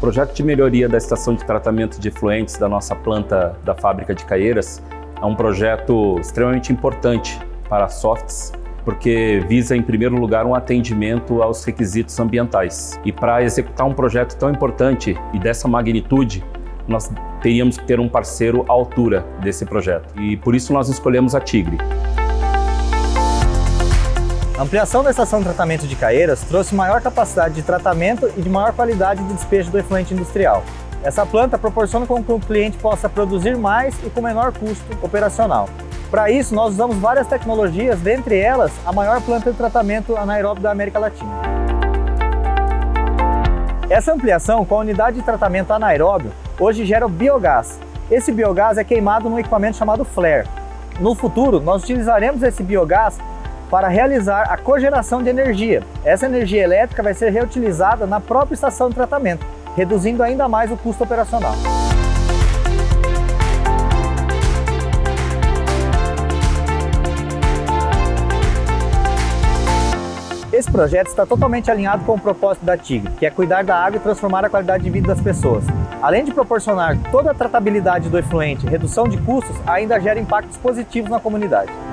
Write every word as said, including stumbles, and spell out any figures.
projeto de melhoria da estação de tratamento de efluentes da nossa planta da fábrica de Caieiras é um projeto extremamente importante para a Softs, porque visa, em primeiro lugar, um atendimento aos requisitos ambientais. E para executar um projeto tão importante e dessa magnitude, nós teríamos que ter um parceiro à altura desse projeto. E por isso nós escolhemos a Tigre. A ampliação da estação de tratamento de Caieiras trouxe maior capacidade de tratamento e de maior qualidade de despejo do efluente industrial. Essa planta proporciona com que o cliente possa produzir mais e com menor custo operacional. Para isso, nós usamos várias tecnologias, dentre elas a maior planta de tratamento anaeróbio da América Latina. Essa ampliação com a unidade de tratamento anaeróbio hoje gera o biogás. Esse biogás é queimado num equipamento chamado flare. No futuro, nós utilizaremos esse biogás para realizar a cogeração de energia. Essa energia elétrica vai ser reutilizada na própria estação de tratamento, reduzindo ainda mais o custo operacional. Esse projeto está totalmente alinhado com o propósito da Tigre, que é cuidar da água e transformar a qualidade de vida das pessoas. Além de proporcionar toda a tratabilidade do efluente e redução de custos, ainda gera impactos positivos na comunidade.